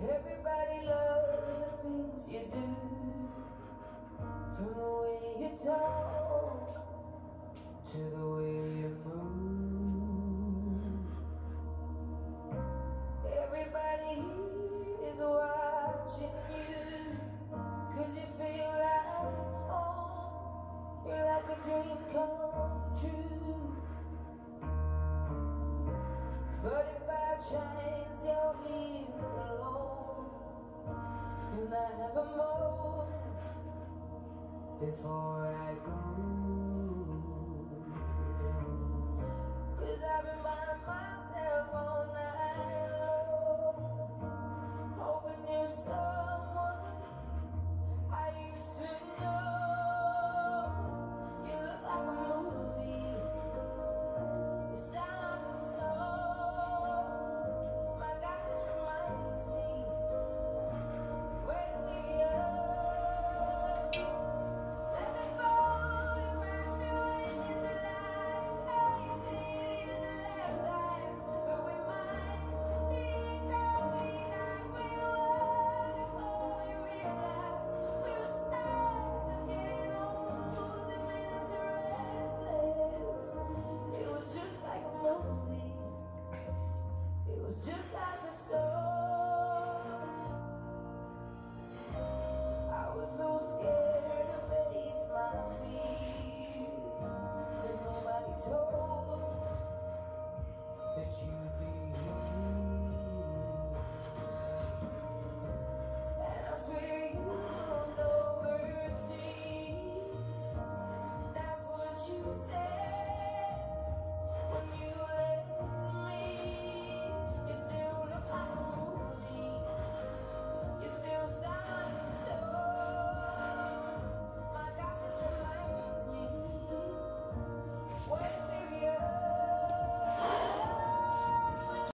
Everybody loves the things you do, from the way you talk to the way you move. Everybody here is watching you, 'cause you feel like home. You're like a dream come true. But if by chance you're here alone, can I have a moment before I go?